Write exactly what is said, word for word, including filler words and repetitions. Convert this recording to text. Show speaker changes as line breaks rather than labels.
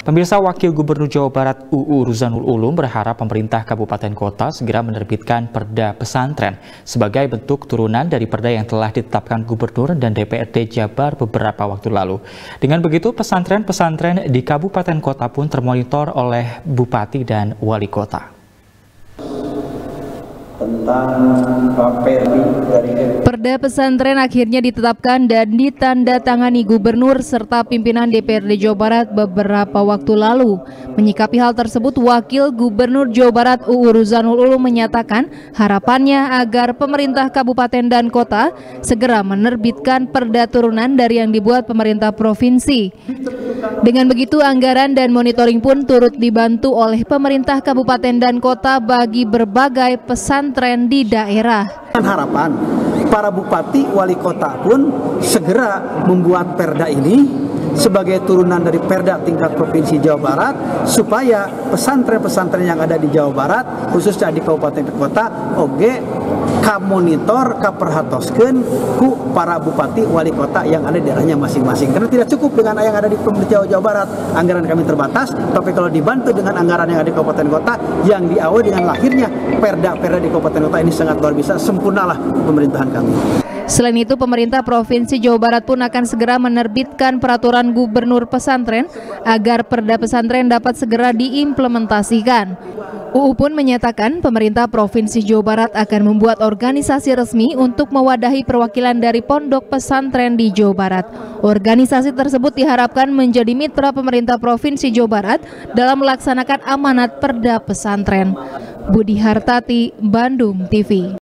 Pemirsa, Wakil Gubernur Jawa Barat U U Ruzanul Ulum berharap pemerintah kabupaten kota segera menerbitkan perda pesantren sebagai bentuk turunan dari perda yang telah ditetapkan Gubernur dan D P R D Jabar beberapa waktu lalu. Dengan begitu, pesantren-pesantren di kabupaten kota pun termonitor oleh Bupati dan Wali Kota.
Tentang
Perda pesantren akhirnya ditetapkan dan ditandatangani Gubernur serta pimpinan D P R D Jawa Barat beberapa waktu lalu. Menyikapi hal tersebut, Wakil Gubernur Jawa Barat U U Ruzanul Ulum menyatakan harapannya agar pemerintah kabupaten dan kota segera menerbitkan perda turunan dari yang dibuat pemerintah provinsi. Dengan begitu, anggaran dan monitoring pun turut dibantu oleh pemerintah kabupaten dan kota bagi berbagai pesantren di daerah.
Harapan para bupati wali kota pun segera membuat perda ini sebagai turunan dari perda tingkat provinsi Jawa Barat, supaya pesantren-pesantren yang ada di Jawa Barat khususnya di kabupaten dan kota oge kamonitor kaperhatoskeun ku para bupati wali kota yang ada di daerahnya masing-masing, karena tidak cukup dengan yang ada di pemerintah Jawa Barat, anggaran kami terbatas, tapi kalau dibantu dengan anggaran yang ada di kabupaten kota yang diawali dengan lahirnya perda-perda di kabupaten kota ini sangat luar biasa, sempurnalah pemerintahan kami.
Selain itu, pemerintah Provinsi Jawa Barat pun akan segera menerbitkan peraturan gubernur pesantren agar perda pesantren dapat segera diimplementasikan. U U pun menyatakan pemerintah Provinsi Jawa Barat akan membuat organisasi resmi untuk mewadahi perwakilan dari pondok pesantren di Jawa Barat. Organisasi tersebut diharapkan menjadi mitra pemerintah Provinsi Jawa Barat dalam melaksanakan amanat perda pesantren. Budi Hartati, Bandung T V.